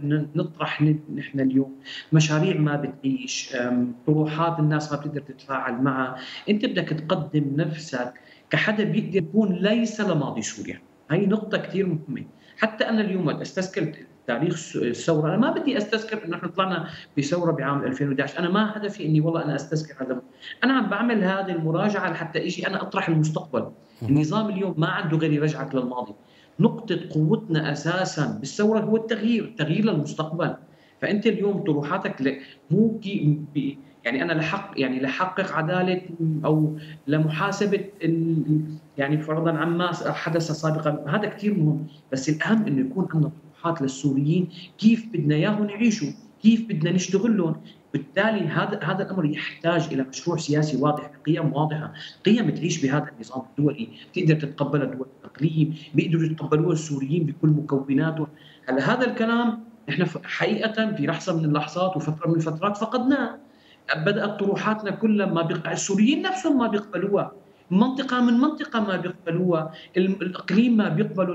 نطرح نحن اليوم مشاريع ما بتعيش، طروحات الناس ما بتقدر تتفاعل معها. أنت بدك تقدم نفسك كحدا بيقدر يكون ليس لماضي سوريا. هاي نقطة كثير مهمة. حتى أنا اليوم أستذكر تاريخ الثورة، أنا ما بدي أستذكر إنه إحنا طلعنا بثورة بعام 2011، أنا ما هدفي إني والله أنا أستذكر هذا، أنا عم بعمل هذه المراجعة لحتى إجي أنا أطرح المستقبل. النظام اليوم ما عنده غير يرجعك للماضي. نقطة قوتنا أساساً بالثورة هو التغيير للمستقبل. فأنت اليوم طروحاتك مو يعني أنا لحقق عدالة أو لمحاسبة يعني فرضاً عما حدث سابقاً، هذا كثير مهم، بس الأهم إنه يكون عندنا طموحات للسوريين، كيف بدنا إياهم يعيشوا، كيف بدنا نشتغل لهم. بالتالي هذا الامر يحتاج الى مشروع سياسي واضح، قيم واضحه، قيم تعيش بهذا النظام الدولي، تقدر تتقبلها دول الاقليم، بيقدروا يتقبلوها السوريين بكل مكوناته. هلا هذا الكلام احنا حقيقه في لحظه من اللحظات وفتره من الفترات فقدناه. بدات طروحاتنا كلها ما السوريين نفسهم ما بيقبلوها، منطقه من منطقه ما بيقبلوها، الاقليم ما بيقبلوا،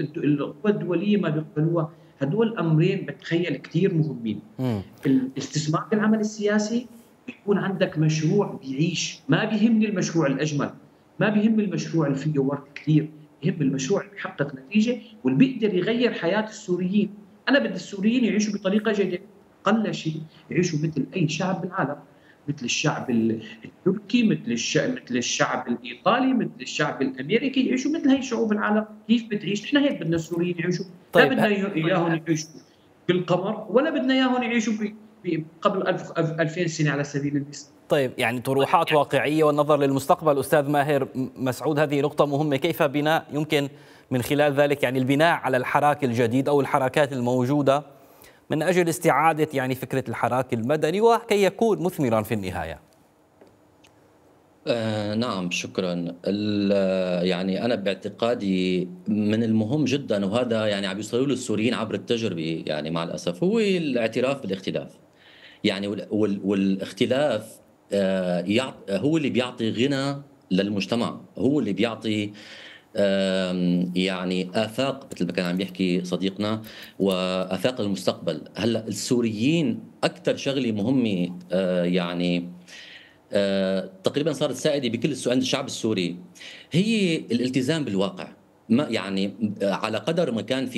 القوى الدوليه ما بيقبلوها. هدول امرين بتخيل كثير مهمين. الاستثمار بالعمل السياسي، يكون عندك مشروع بيعيش، ما بيهمني المشروع الاجمل، ما بيهم المشروع اللي فيه ورد كثير، بيهم المشروع اللي بيحقق نتيجه واللي بيقدر يغير حياه السوريين. انا بدي السوريين يعيشوا بطريقه جيده، اقل شيء يعيشوا مثل اي شعب بالعالم، مثل الشعب التركي، مثل الشعب الايطالي، مثل الشعب الامريكي، يعيشوا مثل هي شعوب العالم. كيف بتعيش؟ نحن هيك بدنا السوريين يعيشوا. لا بدنا اياهم يعيشوا بالقمر، ولا بدنا اياهم يعيشوا قبل 2000 سنه على سبيل المثال. طيب، يعني طروحات واقعيه والنظر للمستقبل. استاذ ماهر مسعود، هذه نقطه مهمه. كيف يمكن من خلال ذلك يعني البناء على الحراك الجديد او الحركات الموجوده من أجل استعادة يعني فكرة الحراك المدني وكي يكون مثمرا في النهاية؟ نعم، شكرا. يعني أنا باعتقادي من المهم جدا، وهذا يعني عم يوصلوا له السوريين عبر التجربة يعني مع الأسف، هو الاعتراف بالاختلاف. يعني والاختلاف هو اللي بيعطي غنى للمجتمع، هو اللي بيعطي يعني آفاق مثل ما كان عم يحكي صديقنا، وآفاق المستقبل. هلا السوريين أكثر شغلة مهمة يعني تقريبا صارت سائدة بكل عند الشعب السوري، هي الالتزام بالواقع. ما يعني على قدر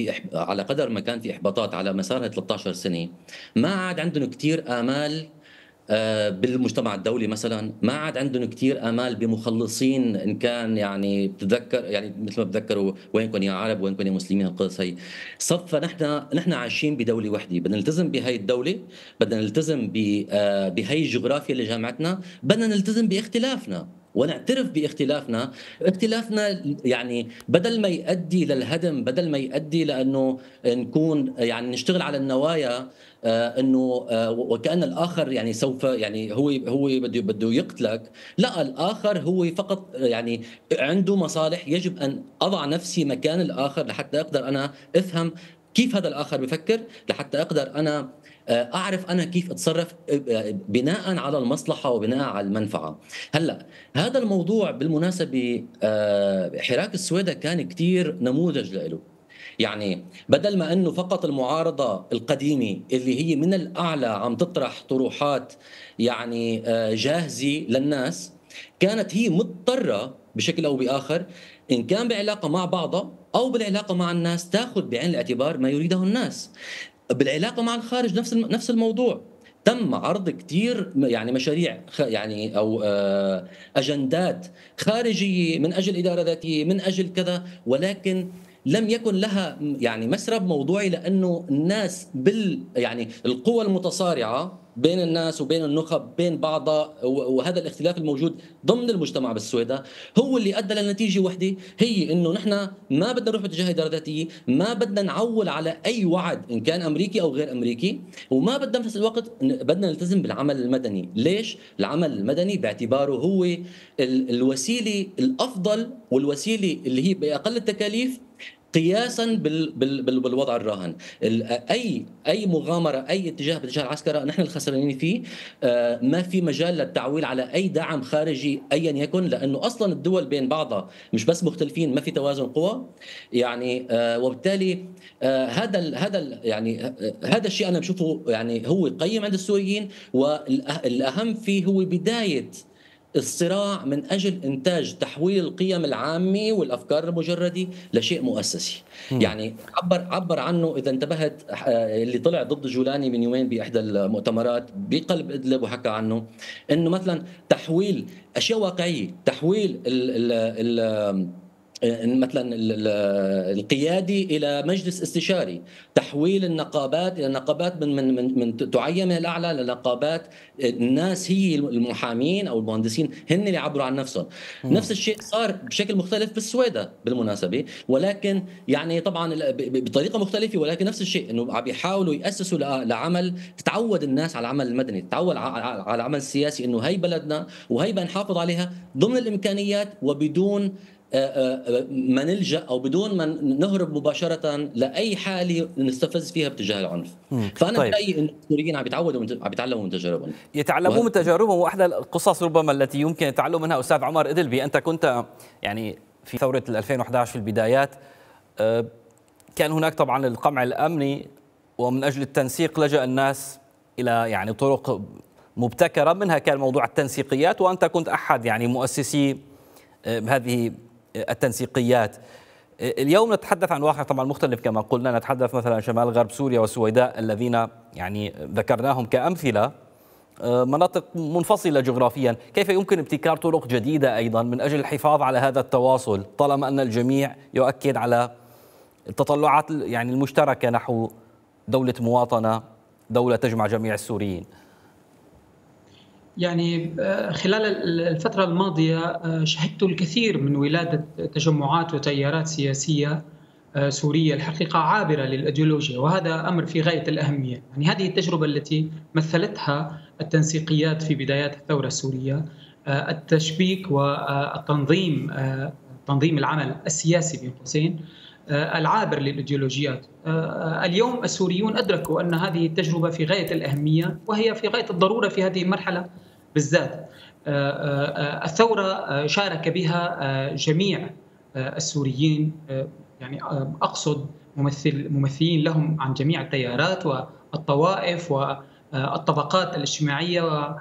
ما كان في إحباطات على مسار 13 سنة، ما عاد عندهم كثير آمال بالمجتمع الدولي مثلا، ما عاد عندهم كثير امال بمخلصين، ان كان يعني بتذكر يعني مثل ما بتذكروا وينكم يا عرب وينكم يا مسلمين، القصص هي صفى. نحن عايشين بدوله وحده، بدنا نلتزم بهي الدوله، بدنا نلتزم بهي الجغرافيا اللي جامعتنا، بدنا نلتزم باختلافنا ونعترف باختلافنا. اختلافنا يعني بدل ما يؤدي للهدم، بدل ما يؤدي لانه نكون يعني نشتغل على النوايا، انه وكأن الاخر يعني سوف يعني هو بده يقتلك، لا، الاخر هو فقط يعني عنده مصالح. يجب ان اضع نفسي مكان الاخر لحتى اقدر انا افهم كيف هذا الاخر بفكر، لحتى اقدر انا اعرف انا كيف اتصرف بناء على المصلحه وبناء على المنفعه. هلا هذا الموضوع بالمناسبه حراك السويدة كان كثير نموذج له. يعني بدل ما انه فقط المعارضه القديمه اللي هي من الاعلى عم تطرح طروحات يعني جاهزه للناس، كانت هي مضطره بشكل او باخر، ان كان بعلاقه مع بعضها او بالعلاقه مع الناس، تاخذ بعين الاعتبار ما يريده الناس. بالعلاقه مع الخارج نفس الموضوع. تم عرض كثير يعني مشاريع يعني او اجندات خارجيه من اجل اداره ذاتيه، من اجل كذا، ولكن لم يكن لها يعني مسرب موضوعي، لانه الناس يعني القوى المتصارعه بين الناس وبين النخب بين بعضها، وهذا الاختلاف الموجود ضمن المجتمع بالسويداء هو اللي ادى لنتيجه وحده، هي انه نحن ما بدنا نروح باتجاه اداره ذاتيه، ما بدنا نعول على اي وعد ان كان امريكي او غير امريكي، وما بدنا بنفس الوقت بدنا نلتزم بالعمل المدني. ليش؟ العمل المدني باعتباره هو الوسيله الافضل والوسيله اللي هي باقل التكاليف قياسا بالوضع الراهن. اي مغامره، اي اتجاه باتجاه العسكره نحن الخسرانين فيه. ما في مجال للتعويل على اي دعم خارجي ايا يكن، لانه اصلا الدول بين بعضها مش بس مختلفين، ما في توازن قوى يعني. وبالتالي هذا الشيء انا بشوفه يعني هو قيم عند السوريين، والاهم فيه هو بدايه الصراع من أجل إنتاج تحويل القيم العامة والأفكار المجردة لشيء مؤسسي. يعني عبر عنه إذا انتبهت اللي طلع ضد جولاني من يومين بإحدى المؤتمرات بقلب إدلب وحكى عنه إنه مثلا تحويل أشياء واقعية، تحويل مثلا القيادي الى مجلس استشاري، تحويل النقابات الى نقابات من تعين من الاعلى لنقابات الناس هي المحامين او المهندسين هن اللي يعبروا عن نفسهم. نفس الشيء صار بشكل مختلف بالسويدة بالمناسبه، ولكن يعني طبعا بطريقه مختلفه، ولكن نفس الشيء انه عم يحاولوا ياسسوا لعمل تتعود الناس على العمل المدني، تتعود على العمل السياسي، انه هي بلدنا وهي بنحافظ عليها ضمن الامكانيات وبدون ما نلجأ أو بدون ما نهرب مباشرة لأي حالة نستفز فيها باتجاه العنف. فأنا برأيي أن السوريين عم يتعلموا من تجاربهم، يتعلموا من تجاربهم. وأحدى القصص ربما التي يمكن التعلم منها أستاذ عمر إدلبي، أنت كنت يعني في ثورة 2011 في البدايات، كان هناك طبعا القمع الأمني، ومن أجل التنسيق لجأ الناس إلى يعني طرق مبتكرة، منها كان موضوع التنسيقيات، وأنت كنت أحد يعني مؤسسي هذه التنسيقيات. اليوم نتحدث عن واقع طبعا مختلف كما قلنا، نتحدث مثلا عن شمال غرب سوريا والسويداء الذين يعني ذكرناهم كأمثلة، مناطق منفصلة جغرافيا. كيف يمكن ابتكار طرق جديدة أيضا من أجل الحفاظ على هذا التواصل، طالما أن الجميع يؤكد على التطلعات يعني المشتركة نحو دولة مواطنة، دولة تجمع جميع السوريين؟ يعني خلال الفترة الماضية شهدت الكثير من ولادة تجمعات وتيارات سياسية سورية الحقيقة عابرة للأيديولوجيا، وهذا أمر في غاية الأهمية. يعني هذه التجربة التي مثلتها التنسيقيات في بدايات الثورة السورية، التشبيك والتنظيم، تنظيم العمل السياسي بين قوسين العابر للإيديولوجيات. اليوم السوريون أدركوا أن هذه التجربة في غاية الأهمية وهي في غاية الضرورة في هذه المرحلة بالذات. الثورة شارك بها جميع السوريين، يعني أقصد ممثلين لهم عن جميع التيارات والطوائف والطبقات الاجتماعية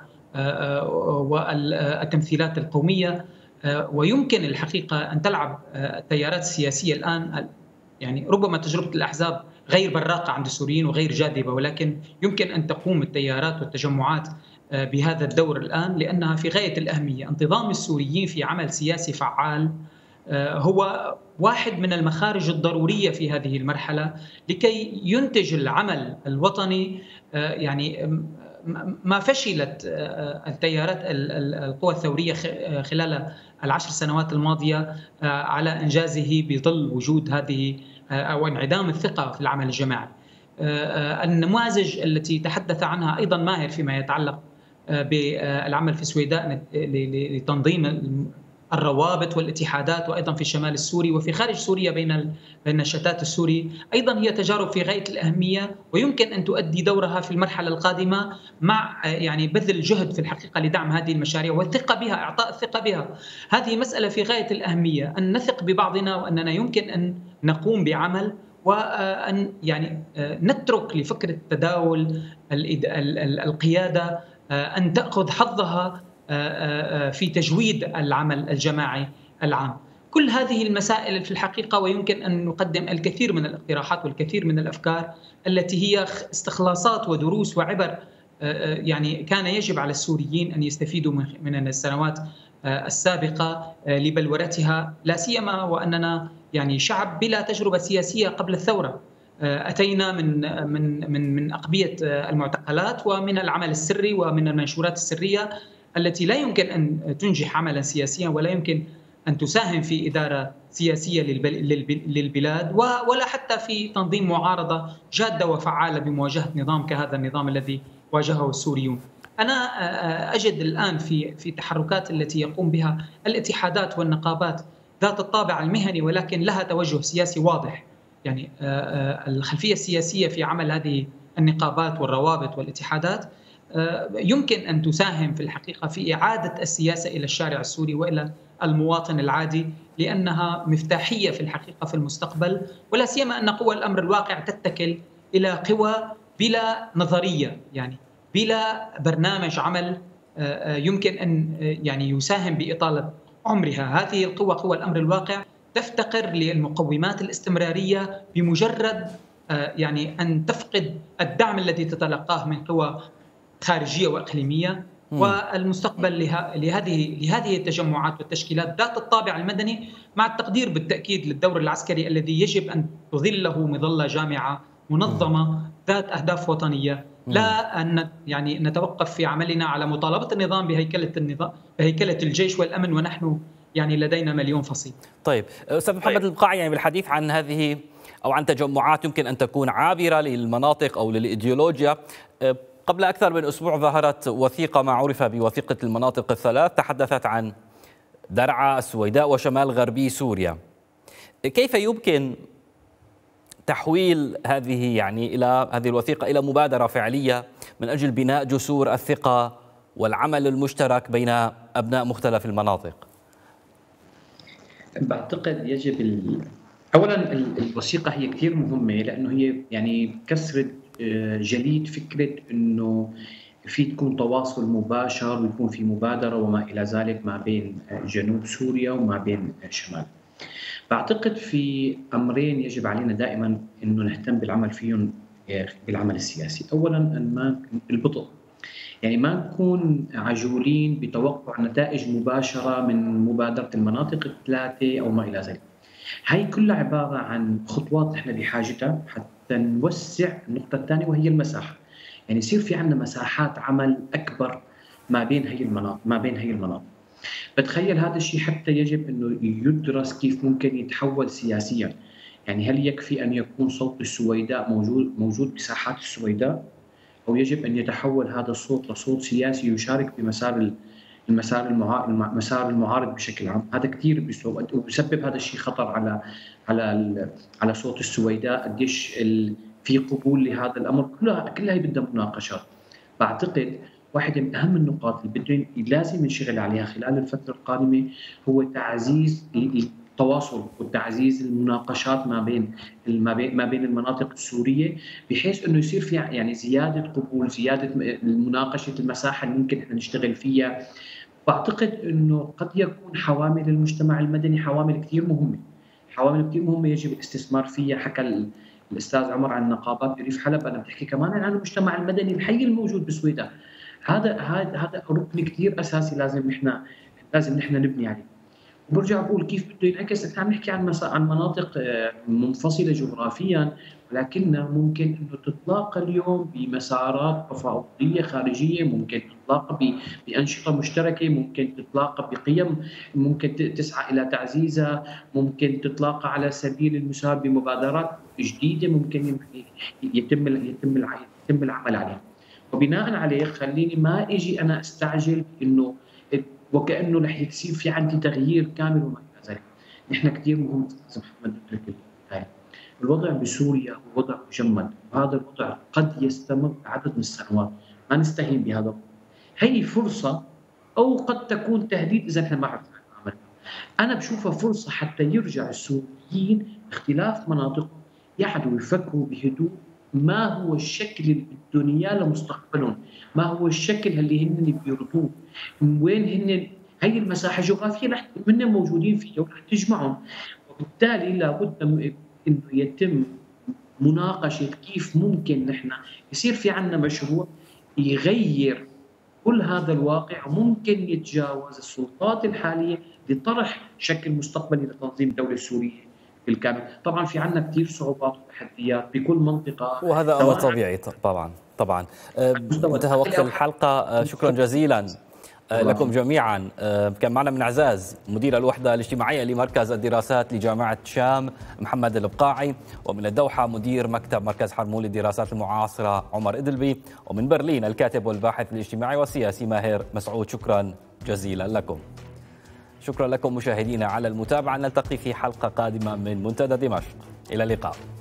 والتمثيلات القومية. ويمكن الحقيقة أن تلعب التيارات السياسية الآن، يعني ربما تجربة الأحزاب غير براقة عند السوريين وغير جاذبة، ولكن يمكن أن تقوم التيارات والتجمعات بهذا الدور الآن، لأنها في غاية الأهمية. انتظام السوريين في عمل سياسي فعال هو واحد من المخارج الضرورية في هذه المرحلة لكي ينتج العمل الوطني. يعني ما فشلت التيارات القوى الثورية خلال العشر سنوات الماضية على إنجازه بظل وجود هذه أو انعدام الثقة في العمل الجماعي. النماذج التي تحدث عنها أيضا ماهر فيما يتعلق بالعمل في السويداء لتنظيم الروابط والاتحادات، وأيضا في الشمال السوري وفي خارج سوريا بين الشتات السوري، أيضا هي تجارب في غاية الأهمية، ويمكن أن تؤدي دورها في المرحلة القادمة مع يعني بذل جهد في الحقيقة لدعم هذه المشاريع والثقة بها، إعطاء الثقة بها. هذه مسألة في غاية الأهمية، أن نثق ببعضنا وأننا يمكن أن نقوم بعمل، وأن يعني نترك لفكرة تداول القيادة أن تأخذ حظها في تجويد العمل الجماعي العام. كل هذه المسائل في الحقيقة، ويمكن أن نقدم الكثير من الاقتراحات والكثير من الأفكار التي هي استخلاصات ودروس وعبر يعني كان يجب على السوريين أن يستفيدوا من السنوات السابقة لبلورتها، لا سيما وأننا يعني شعب بلا تجربة سياسية قبل الثورة. أتينا من أقبية المعتقلات ومن العمل السري ومن المنشورات السرية التي لا يمكن أن تنجح عملا سياسيا ولا يمكن أن تساهم في إدارة سياسية للبلاد ولا حتى في تنظيم معارضة جادة وفعالة بمواجهة نظام كهذا النظام الذي واجهه السوريون. أنا أجد الآن في التحركات التي يقوم بها الاتحادات والنقابات ذات الطابع المهني ولكن لها توجه سياسي واضح. يعني الخلفية السياسية في عمل هذه النقابات والروابط والاتحادات يمكن أن تساهم في الحقيقة في إعادة السياسة إلى الشارع السوري وإلى المواطن العادي، لأنها مفتاحية في الحقيقة في المستقبل، ولا سيما أن قوى الأمر الواقع تتكل إلى قوى بلا نظرية، يعني بلا برنامج عمل يمكن أن يعني يساهم بإطالة عمرها. هذه القوى، قوى الأمر الواقع، تفتقر للمقومات الاستمرارية بمجرد يعني أن تفقد الدعم الذي تتلقاه من قوى خارجية وإقليمية. والمستقبل لهذه التجمعات والتشكيلات ذات الطابع المدني، مع التقدير بالتأكيد للدور العسكري الذي يجب أن تظله مظلة جامعة منظمة ذات أهداف وطنية، لا أن يعني نتوقف في عملنا على مطالبة النظام بهيكلة الجيش والأمن ونحن يعني لدينا مليون فصيل. طيب أستاذ محمد البقاعي، يعني بالحديث عن هذه أو عن تجمعات يمكن أن تكون عابرة للمناطق أو للإيديولوجيا، قبل أكثر من أسبوع ظهرت وثيقة ما عرف بوثيقة المناطق الثلاث، تحدثت عن درعا، السويداء وشمال غربي سوريا. كيف يمكن تحويل هذه الوثيقة إلى مبادرة فعلية من أجل بناء جسور الثقة والعمل المشترك بين أبناء مختلف المناطق؟ بعتقد يجب أولا الوثيقة هي كثير مهمة، لأنه هي يعني كسرت جليد فكرة أنه في تكون تواصل مباشر ويكون في مبادرة وما إلى ذلك ما بين جنوب سوريا وما بين شمال. بعتقد في أمرين يجب علينا دائما أنه نهتم بالعمل فيهم بالعمل السياسي. أولا أن البطء، يعني ما نكون عجولين بتوقع نتائج مباشرة من مبادرة المناطق الثلاثة أو ما إلى ذلك. هاي كلها عبارة عن خطوات احنا بحاجتها حتى نوسع النقطة الثانية وهي المساحة، يعني يصير في عندنا مساحات عمل أكبر ما بين هي المناطق. بتخيل هذا الشيء حتى يجب أنه يدرس كيف ممكن يتحول سياسيا. يعني هل يكفي أن يكون صوت السويداء موجود بساحات السويداء، أو يجب أن يتحول هذا الصوت لصوت سياسي يشارك بمسار المعارض بشكل عام؟ هذا كثير بيسبب هذا الشيء خطر على صوت السويداء. قديش في قبول لهذا الأمر؟ كلها بدها مناقشات. بعتقد واحدة من أهم النقاط اللي لازم نشتغل عليها خلال الفترة القادمة هو تعزيز التواصل وتعزيز المناقشات ما بين المناطق السورية، بحيث انه يصير في يعني زيادة قبول، زيادة مناقشة المساحة اللي ممكن احنا نشتغل فيها. بعتقد انه قد يكون حوامل المجتمع المدني حوامل كثير مهمة يجب الاستثمار فيها. حكى الأستاذ عمر عن نقابات بريف حلب، أنا بحكي كمان عن المجتمع المدني الحي الموجود بسويداء. هذا ركن كثير أساسي لازم نحن نبني عليه. وبرجع بقول كيف بده ينعكس. نحن عم نحكي عن مناطق منفصلة جغرافيا، ولكنها ممكن انه تتلاقى اليوم بمسارات تفاوضية خارجية، ممكن تتلاقى بأنشطة مشتركة، ممكن تتلاقى بقيم ممكن تسعى إلى تعزيزها، ممكن تتلاقى على سبيل المساهمة بمبادرات جديدة ممكن يتم العمل عليها. وبناء عليه خليني ما اجي انا استعجل انه وكأنه رح يصير في عندي تغيير كامل وما إلى ذلك. نحن كثير مهم أستاذ محمد ندرك الوضع بسوريا هو وضع مجمد، وهذا الوضع قد يستمر عدد من السنوات، ما نستهين بهذا الوضع. هي فرصة أو قد تكون تهديد إذا نحن ما عرفنا نعمل. أنا بشوفها فرصة حتى يرجع السوريين باختلاف مناطقهم يعدوا يفكروا بهدوء ما هو الشكل اللي بدهم اياه لمستقبلهم، ما هو الشكل اللي هن بيرضوه، وين هن هي المساحه الجغرافيه رح هن موجودين فيها ورح تجمعهم. وبالتالي لابد انه يتم مناقشه كيف ممكن نحن يصير في عندنا مشروع يغير كل هذا الواقع، وممكن يتجاوز السلطات الحاليه لطرح شكل مستقبلي لتنظيم الدوله السوريه بالكامل. طبعا في عندنا كثير صعوبات وتحديات بكل منطقه، وهذا امر طبيعي. طبعا انتهى وقت الحلقه. شكرا جزيلا لكم جميعا. كان معنا من عزاز مدير الوحده الاجتماعيه لمركز الدراسات لجامعه شام محمد البقاعي، ومن الدوحه مدير مكتب مركز حرمول للدراسات المعاصره عمر إدلبي، ومن برلين الكاتب والباحث الاجتماعي والسياسي ماهر مسعود. شكرا جزيلا لكم. شكرا لكم مشاهدينا على المتابعة، نلتقي في حلقة قادمة من منتدى دمشق، إلى اللقاء.